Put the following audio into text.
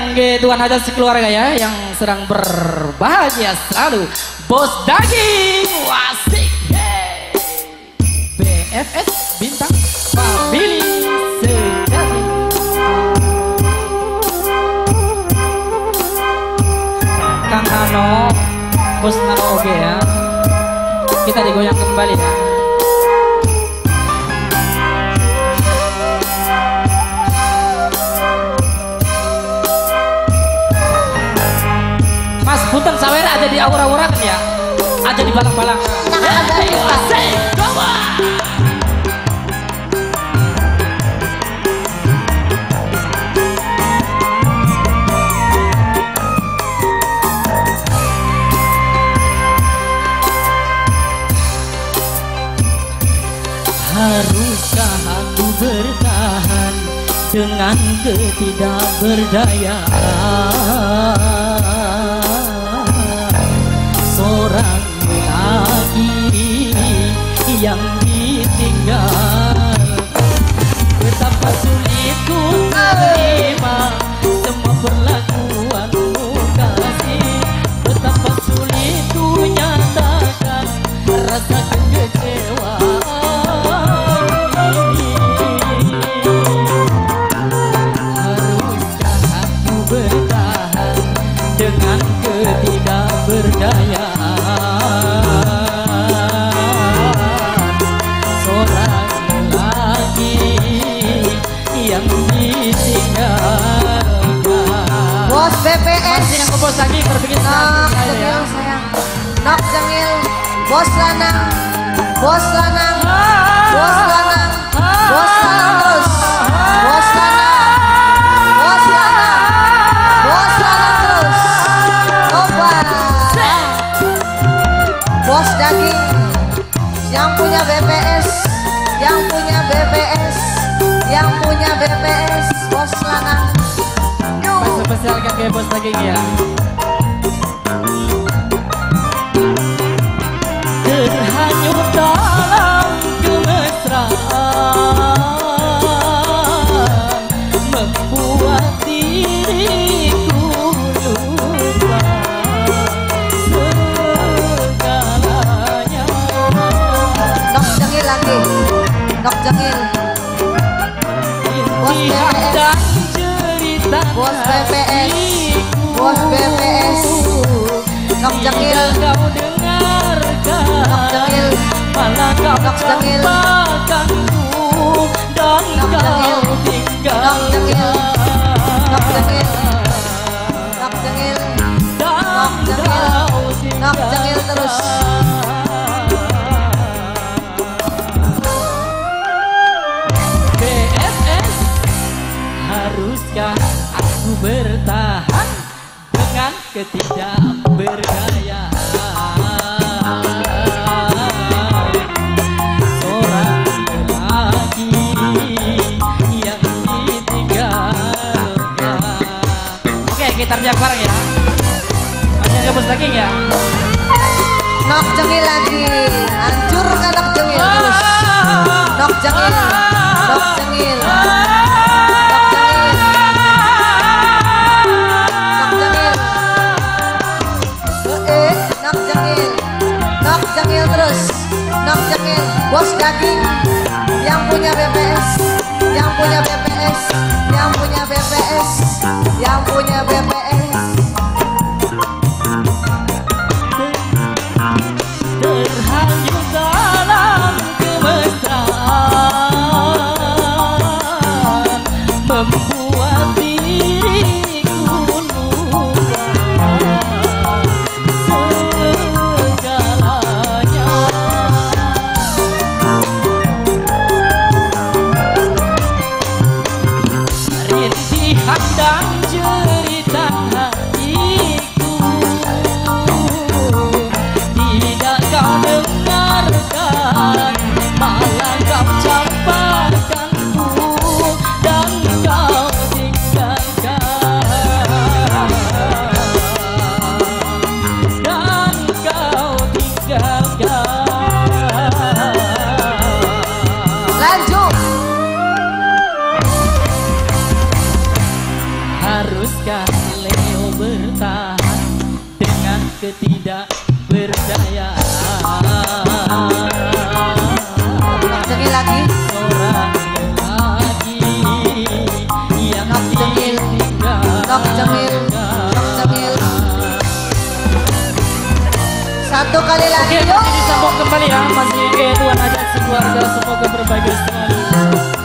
kangge tuan hajat sekeluarga ya yang sedang berbahagia selalu. Bos Daging wasik. Hey. BFS Bintang Family sejati. Kang Hano, Bos Nano oke ya. Kita digoyang kembali ya. Mas Punten sawer ada di aura-aura ya. Ada di balang-balang. Hey, asik, come on. Haruskah aku bertahan dengan ketidakberdayaan seorang lelaki yang ditinggal? Betapa sulit ku menerima semua perlakuanmu kasih. Betapa sulit ku nyatakan rasa kekecewaan. Dengan ketidakberdayaan seorang lelaki yang ditinggalkan. Bos BPS masih yang bos lagi berbikin Nok Jengil sayang. Nok Jengil. Bos Lanang. Bos Lanang. Bos Lanang. Bos Lanang terus. Bos Lanang. Bos Lanang. Bos Lanang terus. Obat. Bos Daging. Yang punya BPS. Yang punya BPS. Yang punya BPS. Bos Lanang. spesial kakek Bos Daging ya. Terhanyut dalam kemesraan membuat diriku lupa segalanya. Nok Jengil lagi. Nok Jengil. Bos BPS. Bos BPS. Bos BPS. Nok Jengil. Kau dengarkan, Nok Jengil. malah kau Nok Jengil. campakanku dan Nok Jengil. kau tinggalkan. Nok Jengil. Nok Jengil. Nok Jengil. Nok Jengil. Nok Jengil terus. BFS, haruskah aku bertahan dengan ketidakberdayaan seorang lelaki yang ditinggalkan? Oke, kita teriak bareng ya. Masih ada Bos Daging ya. Nok Jengil lagi. Hancurkan Nok Jengil terus. Nok Jengil. Nok Jengil. Nok Jengil. Nok Jengil. Nok Jengil. Nok Jengil terus. Nok Jengil. Bos Daging. Yang punya BPS. Yang punya BPS. Yang punya BPS. Yang punya BPS. Terhanyut dalam kemesraan membuat diriku lupa segalanya. sekali lagi Oke, yuk. masih disambung kembali ya. Masih ke Tuan Ajat sekeluarga, semoga berbahagia selalu.